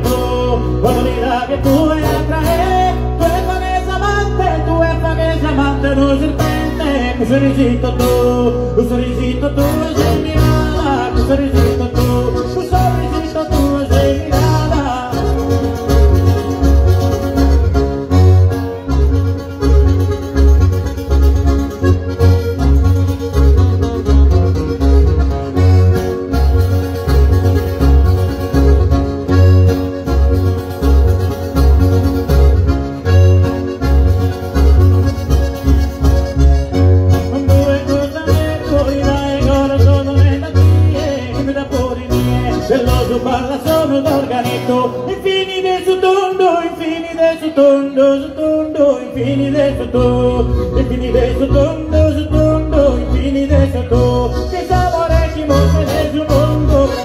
tu, quando dirà che tu è attrae, tu è faghese amante, un serpente, un sorrisito tu, un sorrisito tu, sei mirada, un sorrisito tu, un sorrisito tu, sei mirada. Dello parla sono d'organetto, infini del suo tondo, infini del suo tondo, su tondo, infini del suo tondo, infini del suo tondo, su tondo, infini del suo tondo, che sapore chi muove del suo mondo.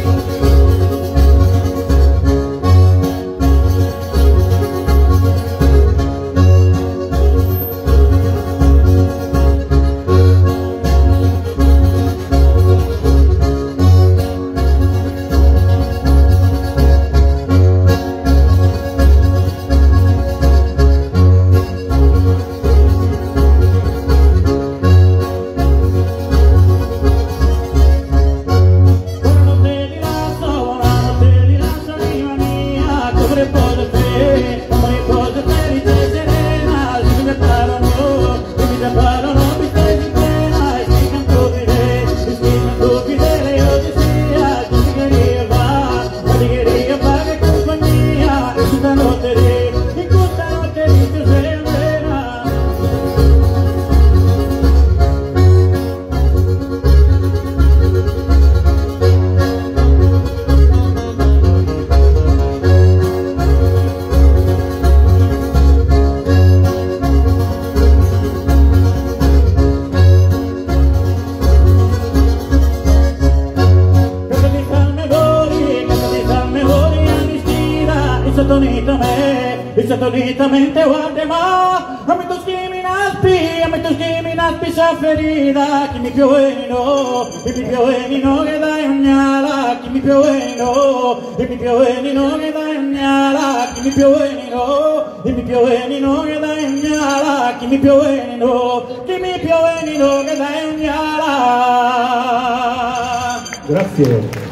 Insatonitamente guarde ma a me tu schiminaspi sa ferida chi mi piovenino e mi piovenino che dai ognala chi mi piovenino e mi piovenino che dai ognala chi mi piovenino e mi piovenino che dai ognala chi mi piovenino che dai ognala. Grazie.